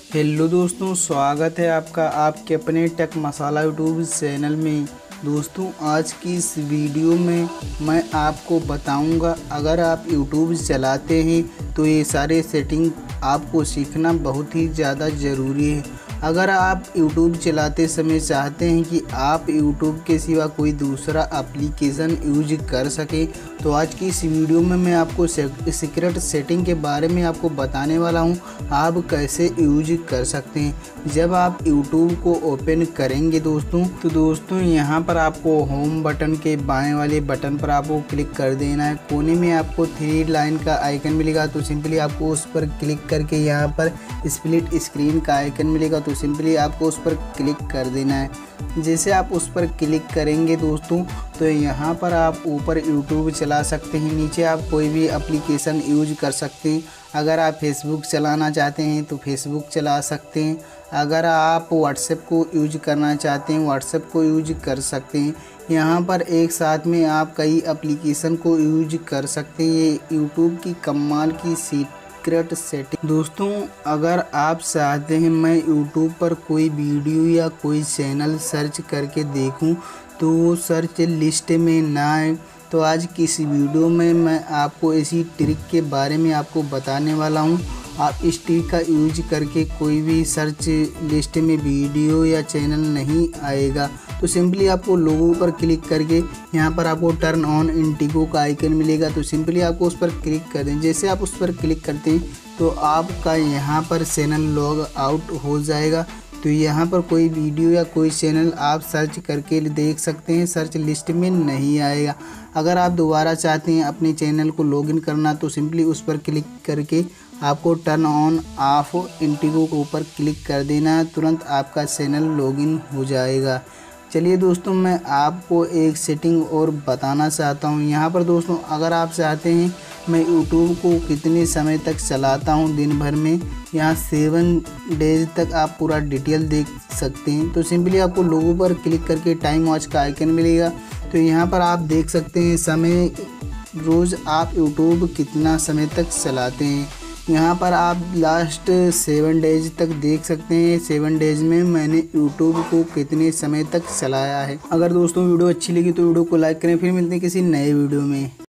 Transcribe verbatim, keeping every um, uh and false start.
Hello दोस्तों, स्वागत है आपका आपके अपने टेक मसाला यूट्यूब चैनल में। दोस्तों, आज की इस वीडियो में मैं आपको बताऊंगा, अगर आप यूट्यूब चलाते हैं तो ये सारे सेटिंग आपको सीखना बहुत ही ज़्यादा ज़रूरी है। अगर आप यूट्यूब चलाते समय चाहते हैं कि आप यूट्यूब के सिवा कोई दूसरा एप्लीकेशन यूज कर सके, तो आज की इस वीडियो में मैं आपको सीक्रेट सेटिंग के बारे में आपको बताने वाला हूं, आप कैसे यूज कर सकते हैं। जब आप यूट्यूब को ओपन करेंगे दोस्तों, तो दोस्तों यहाँ पर आपको होम बटन के बाएं वाले बटन पर आपको क्लिक कर देना है। कोने में आपको थ्री लाइन का आइकन मिलेगा, तो सिंपली आपको उस पर क्लिक करके यहाँ पर स्प्लिट स्क्रीन का आइकन मिलेगा, तो सिंपली आपको उस पर क्लिक कर देना है। जैसे आप उस पर क्लिक करेंगे दोस्तों, तो यहाँ पर आप ऊपर यूट्यूब चला सकते हैं, नीचे आप कोई भी एप्लीकेशन यूज कर सकते हैं। अगर आप फेसबुक चलाना चाहते हैं तो फेसबुक चला सकते हैं। अगर आप व्हाट्सएप को यूज करना चाहते हैं व्हाट्सएप को यूज कर सकते हैं। यहाँ पर एक साथ में आप कई एप्लीकेशन को यूज कर सकते हैं। ये यूट्यूब की कमाल की सीक्रेट सेटिंग। दोस्तों, अगर आप चाहते हैं मैं यूट्यूब पर कोई वीडियो या कोई चैनल सर्च करके देखूं तो वो सर्च लिस्ट में ना आए, तो आज की इस वीडियो में मैं आपको इसी ट्रिक के बारे में आपको बताने वाला हूं। आप इस ट्रिक का यूज करके कोई भी सर्च लिस्ट में वीडियो या चैनल नहीं आएगा। तो सिंपली आपको लोगों पर क्लिक करके यहाँ पर आपको टर्न ऑन इंडिगो का आइकन मिलेगा, तो सिंपली आपको उस पर क्लिक कर दें। जैसे आप उस पर क्लिक करते हैं तो आपका यहाँ पर चैनल लॉग आउट हो जाएगा। तो यहाँ पर कोई वीडियो या कोई चैनल आप सर्च करके देख सकते हैं, सर्च लिस्ट में नहीं आएगा। अगर आप दोबारा चाहते हैं अपने चैनल को लॉगिन करना, तो सिंपली उस पर क्लिक करके आपको टर्न ऑन ऑफ इंडिगो के ऊपर क्लिक कर देना है, तुरंत आपका चैनल लॉगिन हो जाएगा। चलिए दोस्तों, मैं आपको एक सेटिंग और बताना चाहता हूँ। यहाँ पर दोस्तों, अगर आप चाहते हैं मैं यूट्यूब को कितने समय तक चलाता हूँ दिन भर में, यहाँ सेवन डेज तक आप पूरा डिटेल देख सकते हैं। तो सिंपली आपको लोगों पर क्लिक करके टाइम वॉच का आइकन मिलेगा, तो यहाँ पर आप देख सकते हैं समय, रोज़ आप यूट्यूब कितना समय तक चलाते हैं। यहाँ पर आप लास्ट सेवन डेज तक देख सकते हैं, सेवन डेज में मैंने यूट्यूब को कितने समय तक चलाया है। अगर दोस्तों वीडियो अच्छी लगी तो वीडियो को लाइक करें। फिर मिलते हैं किसी नए वीडियो में।